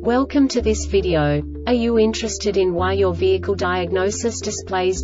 Welcome to this video. Are you interested in why your vehicle diagnosis displays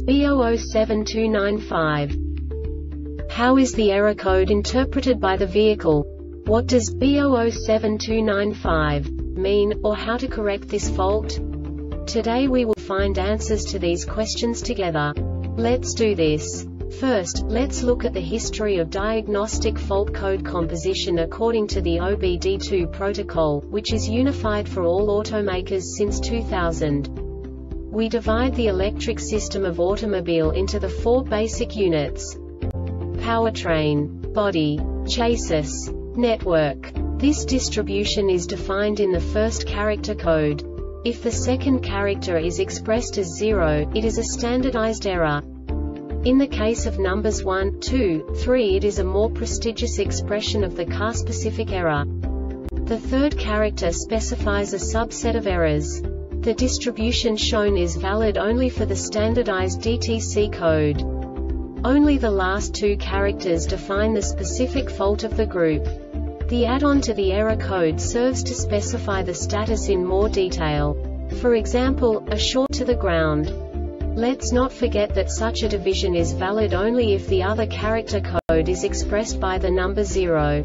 B007295? How is the error code interpreted by the vehicle? What does B007295 mean, or how to correct this fault? Today we will find answers to these questions together. Let's do this. First, let's look at the history of diagnostic fault code composition according to the OBD2 protocol, which is unified for all automakers since 2000. We divide the electric system of automobile into the four basic units: powertrain, body, chassis, network. This distribution is defined in the first character code. If the second character is expressed as 0, it is a standardized error. In the case of numbers 1, 2, 3, it is a more prestigious expression of the car-specific error. The third character specifies a subset of errors. The distribution shown is valid only for the standardized DTC code. Only the last two characters define the specific fault of the group. The add-on to the error code serves to specify the status in more detail. For example, a short to the ground. Let's not forget that such a division is valid only if the other character code is expressed by the number 0.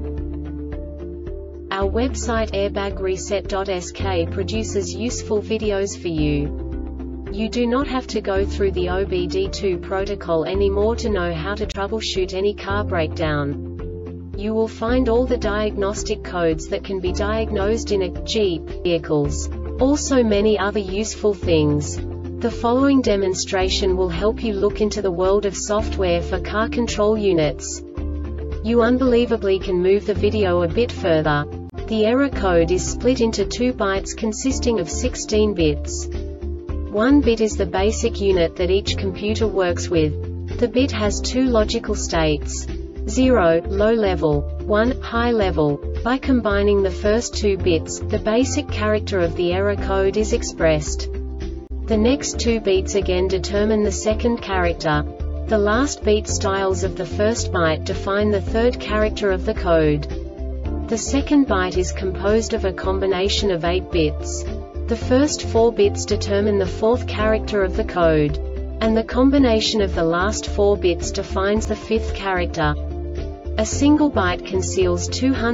Our website airbagreset.sk produces useful videos for you. You do not have to go through the OBD2 protocol anymore to know how to troubleshoot any car breakdown. You will find all the diagnostic codes that can be diagnosed in a Jeep vehicles. Also many other useful things. The following demonstration will help you look into the world of software for car control units. You unbelievably can move the video a bit further. The error code is split into 2 bytes consisting of 16 bits. 1 bit is the basic unit that each computer works with. The bit has 2 logical states: 0, low level, 1, high level. By combining the first 2 bits, the basic character of the error code is expressed. The next 2 beats again determine the second character. The last beat styles of the first byte define the third character of the code. The second byte is composed of a combination of 8 bits. The first 4 bits determine the fourth character of the code. And the combination of the last 4 bits defines the fifth character. A single byte conceals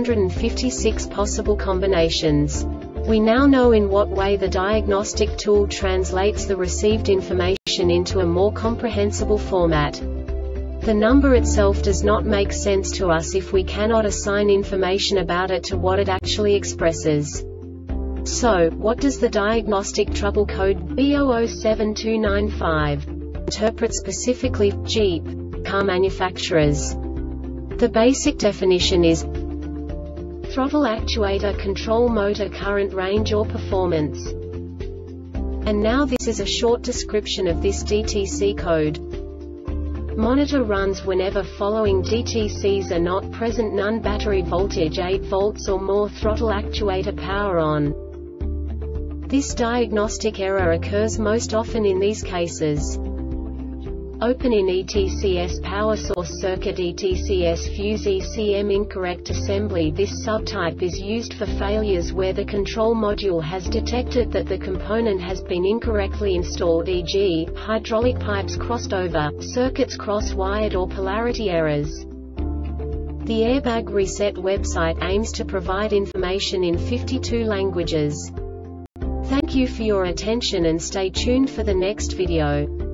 256 possible combinations. We now know in what way the diagnostic tool translates the received information into a more comprehensible format. The number itself does not make sense to us if we cannot assign information about it to what it actually expresses. So, what does the diagnostic trouble code B007295 interpret specifically for Jeep car manufacturers? The basic definition is throttle actuator control motor current range or performance. And now this is a short description of this DTC code. Monitor runs whenever following DTCs are not present: none, battery voltage 8 volts or more, throttle actuator power on. This diagnostic error occurs most often in these cases: open in ETCS power source circuit, ETCS fuse, ECM incorrect assembly. This subtype is used for failures where the control module has detected that the component has been incorrectly installed, e.g., hydraulic pipes crossed over, circuits cross-wired, or polarity errors. The Airbag Reset website aims to provide information in 52 languages. Thank you for your attention and stay tuned for the next video.